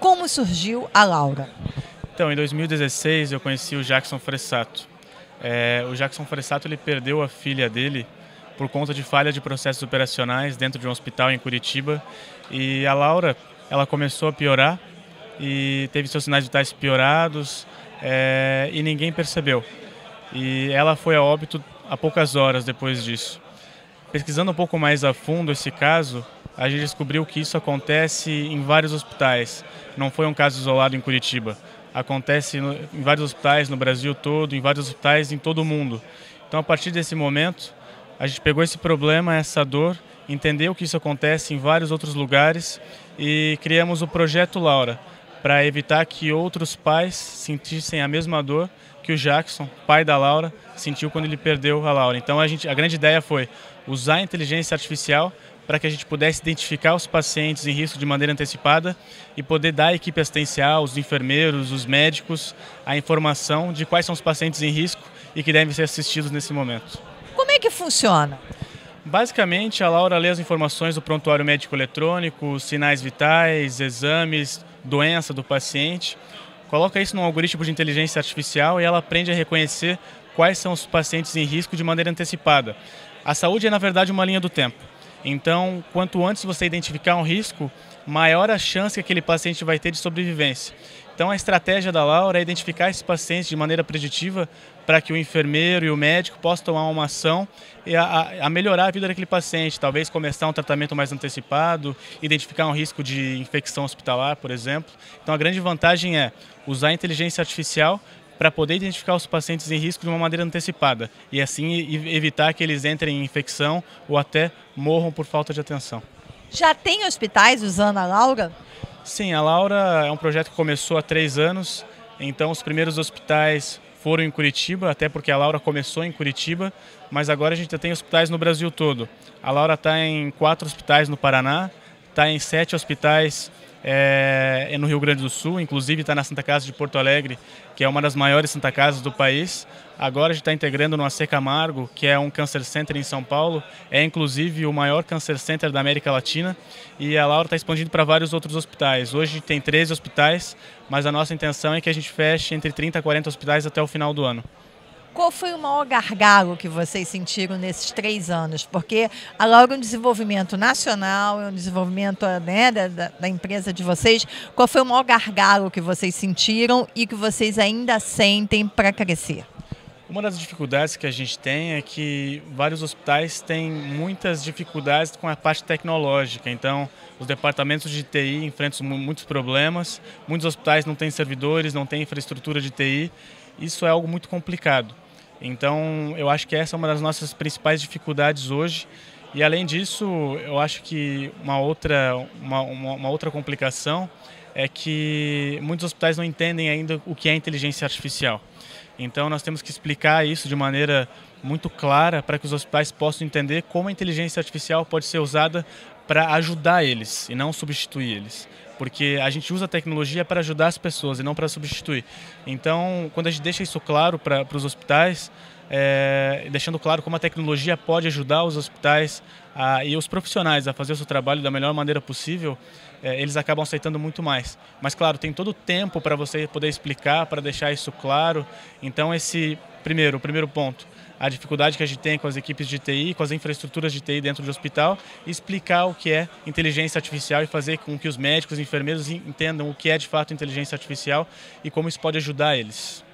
como surgiu a Laura? Então, em 2016 eu conheci o Jackson Fressato. O Jackson Fressato ele perdeu a filha dele por conta de falha de processos operacionais dentro de um hospital em Curitiba. E a Laura, ela começou a piorar e teve seus sinais vitais piorados e ninguém percebeu. E ela foi a óbito há poucas horas depois disso. Pesquisando um pouco mais a fundo esse caso, a gente descobriu que isso acontece em vários hospitais. Não foi um caso isolado em Curitiba. Acontece em vários hospitais no Brasil todo, em vários hospitais em todo o mundo. Então, a partir desse momento, a gente pegou esse problema, essa dor, entendeu que isso acontece em vários outros lugares e criamos o Projeto Laura, para evitar que outros pais sentissem a mesma dor que o Jackson, pai da Laura, sentiu quando ele perdeu a Laura. Então, a grande ideia foi usar a inteligência artificial para que a gente pudesse identificar os pacientes em risco de maneira antecipada e poder dar à equipe assistencial, os enfermeiros, os médicos, a informação de quais são os pacientes em risco e que devem ser assistidos nesse momento. Como é que funciona? Basicamente, a Laura lê as informações do prontuário médico eletrônico, sinais vitais, exames, doença do paciente, coloca isso num algoritmo de inteligência artificial e ela aprende a reconhecer quais são os pacientes em risco de maneira antecipada. A saúde é, na verdade, uma linha do tempo. Então, quanto antes você identificar um risco, maior a chance que aquele paciente vai ter de sobrevivência. Então, a estratégia da Laura é identificar esses pacientes de maneira preditiva para que o enfermeiro e o médico possam tomar uma ação e a melhorar a vida daquele paciente. Talvez começar um tratamento mais antecipado, identificar um risco de infecção hospitalar, por exemplo. Então, a grande vantagem é usar a inteligência artificial para poder identificar os pacientes em risco de uma maneira antecipada e assim evitar que eles entrem em infecção ou até morram por falta de atenção. Já tem hospitais usando a Laura? Sim, a Laura é um projeto que começou há 3 anos, então os primeiros hospitais foram em Curitiba, até porque a Laura começou em Curitiba, mas agora a gente já tem hospitais no Brasil todo. A Laura está em 4 hospitais no Paraná, está em 7 hospitais no Rio Grande do Sul, inclusive está na Santa Casa de Porto Alegre, que é uma das maiores Santa Casas do país. Agora a gente está integrando no AC Camargo, que é um Cancer Center em São Paulo, é inclusive o maior Cancer Center da América Latina, e a Laura está expandindo para vários outros hospitais. Hoje tem 13 hospitais, mas a nossa intenção é que a gente feche entre 30 a 40 hospitais até o final do ano. Qual foi o maior gargalo que vocês sentiram nesses 3 anos? Porque a Laura é um desenvolvimento nacional, é um desenvolvimento da empresa de vocês. Qual foi o maior gargalo que vocês sentiram e que vocês ainda sentem para crescer? Uma das dificuldades que a gente tem é que vários hospitais têm muitas dificuldades com a parte tecnológica. Então, os departamentos de TI enfrentam muitos problemas. Muitos hospitais não têm servidores, não têm infraestrutura de TI. Isso é algo muito complicado. Então, eu acho que essa é uma das nossas principais dificuldades hoje. E, além disso, eu acho que uma outra complicação é que muitos hospitais não entendem ainda o que é inteligência artificial. Então, nós temos que explicar isso de maneira muito clara para que os hospitais possam entender como a inteligência artificial pode ser usada para ajudar eles e não substituir eles. Porque a gente usa a tecnologia para ajudar as pessoas e não para substituir. Então, quando a gente deixa isso claro para os hospitais, deixando claro como a tecnologia pode ajudar os hospitais e os profissionais a fazer o seu trabalho da melhor maneira possível, eles acabam aceitando muito mais. Mas, claro, tem todo o tempo para você poder explicar, para deixar isso claro. Então, o primeiro ponto, a dificuldade que a gente tem com as equipes de TI, com as infraestruturas de TI dentro do hospital, e explicar o que é inteligência artificial e fazer com que os médicos e enfermeiros entendam o que é de fato inteligência artificial e como isso pode ajudar eles.